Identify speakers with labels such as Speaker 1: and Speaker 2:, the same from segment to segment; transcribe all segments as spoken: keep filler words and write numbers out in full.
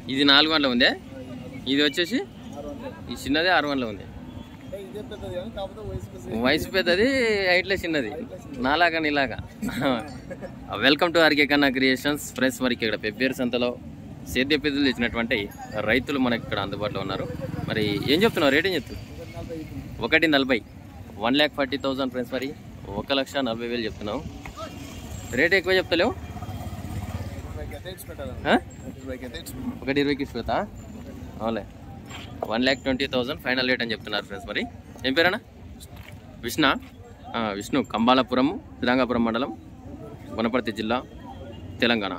Speaker 1: ఇది నాలుగు వందల ఉందే, ఇది వచ్చేసి ఈ చిన్నది ఆరు వందల ఉంది. వయసు పెద్దది, హైట్లో చిన్నది, నాలాగా నీలాగా. Welcome to RK Kanna creations friends. మరి ఇక్కడ పెబ్బేరు సంతలో సేద్య పెద్దలు ఇచ్చినటువంటి రైతులు మనకి ఇక్కడ అందుబాటులో ఉన్నారు. మరి ఏం చెప్తున్నావు, రేట్ ఏం చెప్తున్నావు? ఒకటి నలభై, one lakh forty thousand friends. మరి ఒక లక్ష నలభై వేలు చెప్తున్నావు, రేట్ ఎక్కువ చెప్తలేవు. ఒకటి ఇరవైకి ఇచ్చి పెడతా అవులే. One lakh twenty thousand final rate అని చెప్తున్నారు ఫ్రెండ్స్. మరి ఏం పేరన్నా? విష్ణు. విష్ణు, కంబాలపురం, శ్రీరంగపురం మండలం, వనపర్తి జిల్లా, తెలంగాణ.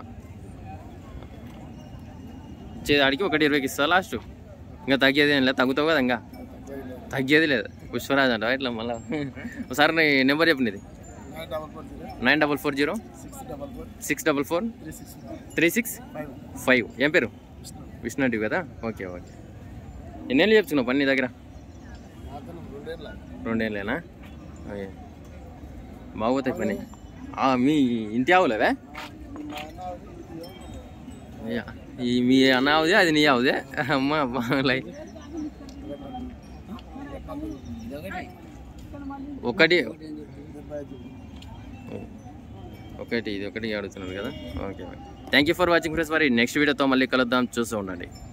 Speaker 1: ఆడికి ఒకటి ఇరవైకి ఇస్తా లాస్ట్. ఇంకా తగ్గేది ఏం లేదు, తగ్గుతావు కదా, ఇంకా తగ్గేది లేదు. పుష్పరాజ్ అంట ఇట్లా. మళ్ళీ ఒకసారి నీ నెంబర్ చెప్పినది. Nine double four zero six double four three six five. ఏం పేరు? విష్ణు అంటివి కదా. Okay okay. ఎన్నేళ్ళు చెప్తున్నావు పని నీ దగ్గర? రెండేళ్ళేనా? ఓకే, బాగోతాయి పని. మీ ఇంటి ఆవులేవే? ఈ మీ అన్న ఆవుదే, అది నీ ఆవుదే? అమ్మ లైక్ ఒకటి ఒకటి ఇది ఒకటి అడుగుతున్నారు కదా. Okay, thank you for watching friends. మరి నెక్స్ట్ వీడియోతో మళ్ళీ కలుద్దాం, చూస్తూ ఉండండి.